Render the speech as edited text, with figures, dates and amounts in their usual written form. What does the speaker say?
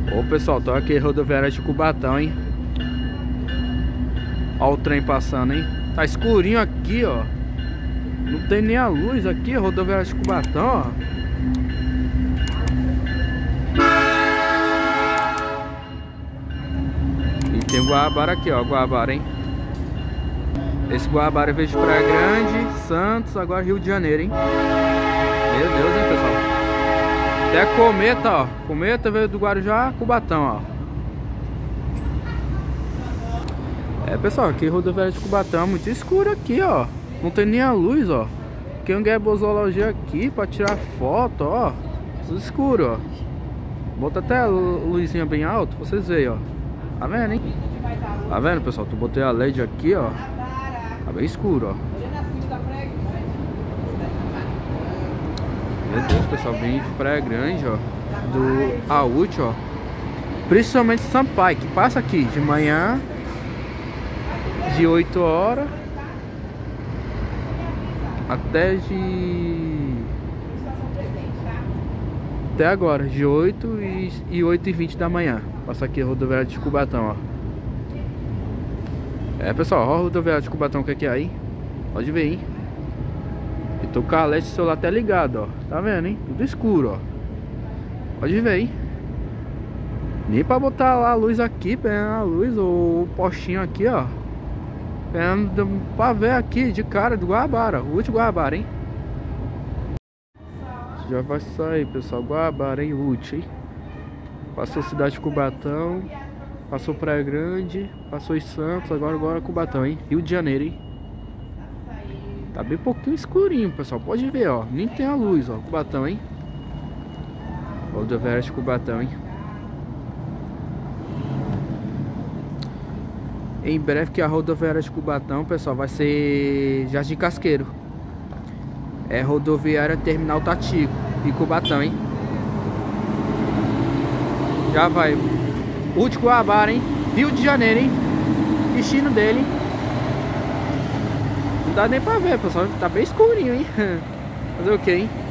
Ô pessoal, tô aqui rodoviária de Cubatão, hein? Ó o trem passando, hein? Tá escurinho aqui, ó. Não tem nem a luz aqui, rodoviária de Cubatão, ó. E tem Guanabara aqui, ó, Guanabara, hein? Esse Guanabara veio de Praia Grande, Santos, agora Rio de Janeiro, hein? Meu Deus, hein, pessoal? Até Cometa, ó. Cometa veio do Guarujá, Cubatão, ó. É, pessoal, aqui rodoviária de Cubatão, muito escuro aqui, ó. Não tem nem a luz, ó. Tem um guebosologia aqui pra tirar foto, ó. Tudo escuro, ó. Bota até a luzinha bem alta, pra vocês verem, ó. Tá vendo, hein? Tá vendo, pessoal? Tu botei a LED aqui, ó. Tá bem escuro, ó. Meu Deus, pessoal, vem de Praia Grande, ó. Do Aúti, ó. Principalmente Sampaio, que passa aqui de manhã, de 8 horas até agora, de 8 e 8h20 da manhã. Passa aqui a rodoviária de Cubatão, ó. É, pessoal, ó a rodoviária de Cubatão que é aí. Pode ver, hein? E tô com a LED do celular até ligado, ó. Tá vendo, hein? Tudo escuro, ó. Pode ver, hein? Nem pra botar lá a luz aqui, pegando a luz, ou o postinho aqui, ó. Pegando pra ver aqui de cara do Guanabara, o último Guanabara, hein? Já vai sair, pessoal. Guanabara, hein? Útil, hein? Passou cidade de Cubatão, passou Praia Grande, passou em Santos, agora Cubatão, hein? Rio de Janeiro, hein? Tá bem pouquinho escurinho, pessoal. Pode ver, ó. Nem tem a luz, ó. Cubatão, hein? Rodoviária de Cubatão, hein? Em breve que a rodoviária de Cubatão, pessoal, vai ser Jardim Casqueiro. É rodoviária Terminal Tatico e Cubatão, hein? Já vai. Último Guanabara, hein? Rio de Janeiro, hein? Destino dele, hein? Não dá nem pra ver, pessoal. Tá bem escurinho, hein? Fazer o que, hein?